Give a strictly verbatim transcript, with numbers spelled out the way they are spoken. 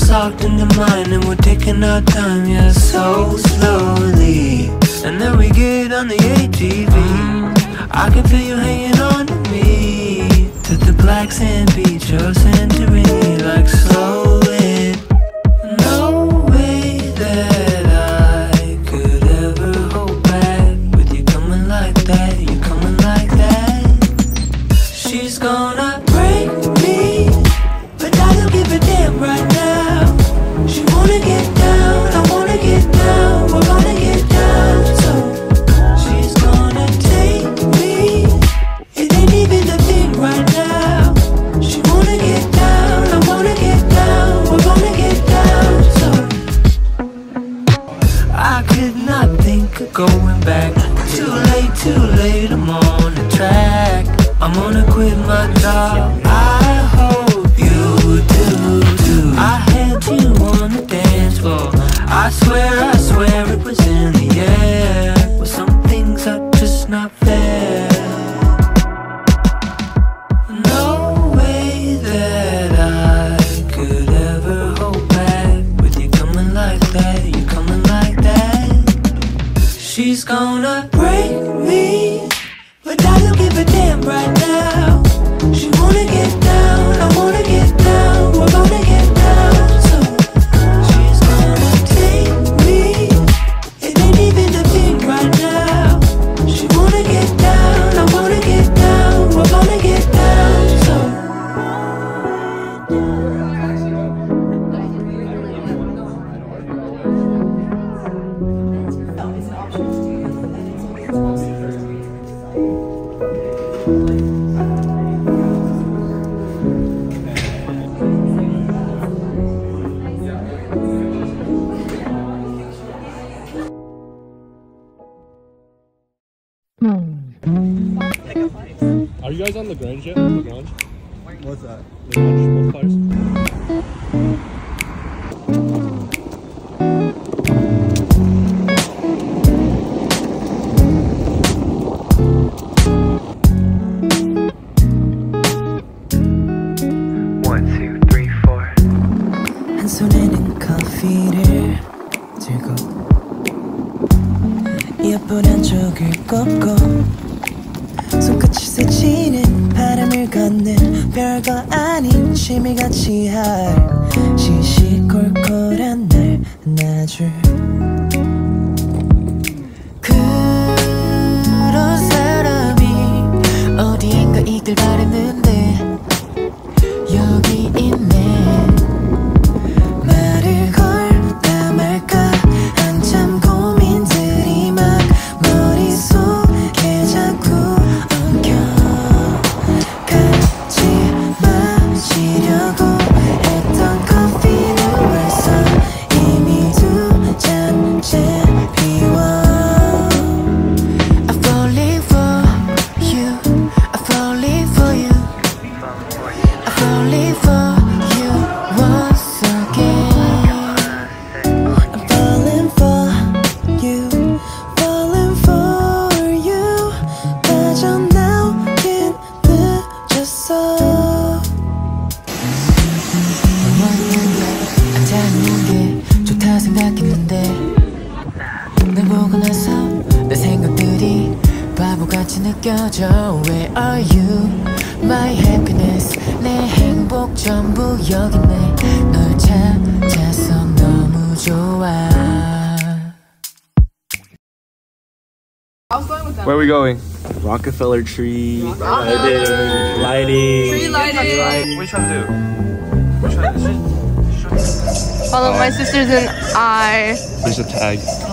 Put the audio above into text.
locked into mine, and we're taking our time, yeah, so slowly. And then we get on the A T V. I can feel you hanging on to me, to the black sand beach or Santorini, like slow it. No way that I could ever hold back with you coming like that, you coming like that. She's gonna break me, but I don't give a damn right now. She wanna get down, I wanna get down, we're gonna get down. So she's gonna take me, it ain't even a thing right now. She wanna get down, I wanna get down, we're gonna get down. So I could not think of going back. Too late, too late, I'm on the track. I'm gonna quit my job, I hope you do too. I had you on the dance floor, I swear, I swear it was in the air. Well, some things are just not fair. No way that I could ever hold back with you coming like that, you coming like that. She's gonna break me, but I don't give a damn right now. She wanna get down, I wanna get down, we're gonna get down. So she's gonna take me, it ain't even a thing right now. She wanna get down, I wanna get down, we're gonna get down. So Are you guys on the ground yet? The ground? What's that? The ground multipliers? one, two, three, four. 한 손에는 커피를 들고 이어폰 한쪽을 꺾고 손끝이 스치는 바람을 걷는 별거 아닌 취미같이 할 시시콜콜한 날 안아줄 그런 사람이 어디인가 있길 바랬는데 여기 있네. 말을 걸까 말까 한참 고민들이 막 머릿속에 자꾸 엉켜. 같이 마시려고 했던 커피는 벌써 이미 두 잔째 비워. I'm falling for you, I'm falling for you, I'm falling for you once again. I'm falling for you, falling for you. 빠져나오긴 늦었어. 앉아있는 게 좋다 생각했는데 널 보고 나서 내 생각들이 바보같이 느껴져. Where are you? My happiness, 내 행복 전부 여기 있네. 널 찾아서 너무 좋아. Where are we going? Rockefeller tree. Lighting. Lighting. Tree lighting. What are you trying to do? What are you trying to do? Follow my sisters and I. There's a tag.